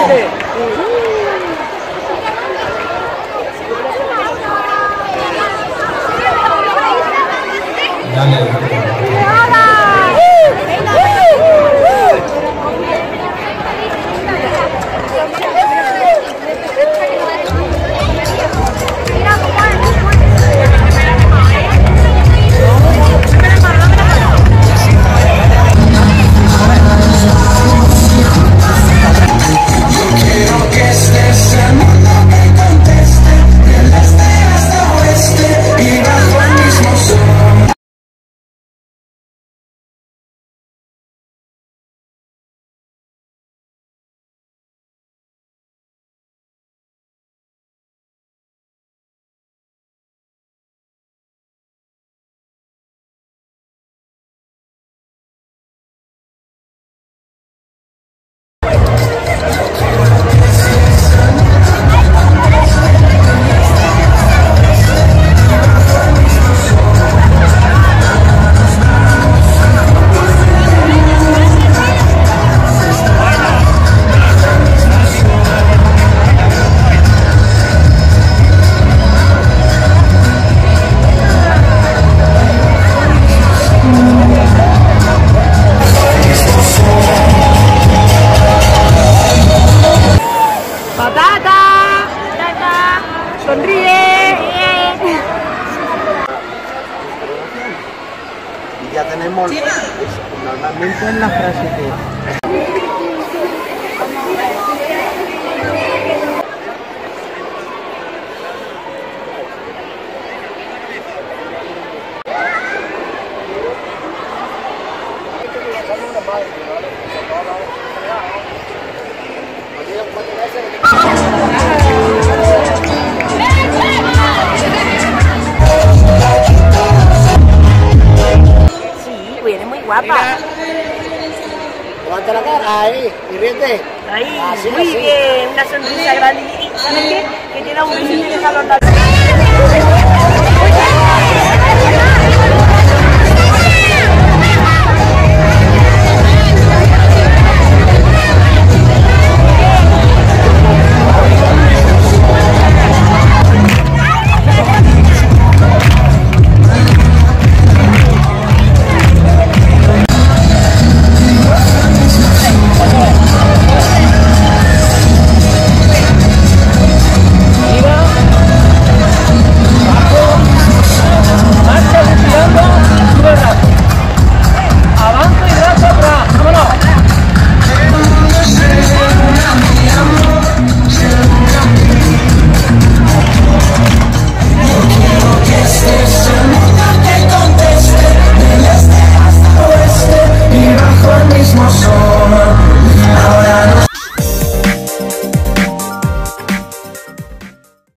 Ya tenemos normalmente en la frase que viene muy guapa. levanta la cara ahí y ríete. Ahí, Así, muy así. bien, una sonrisa grande. ¿Y sabes qué? Que tiene un beso en el salón de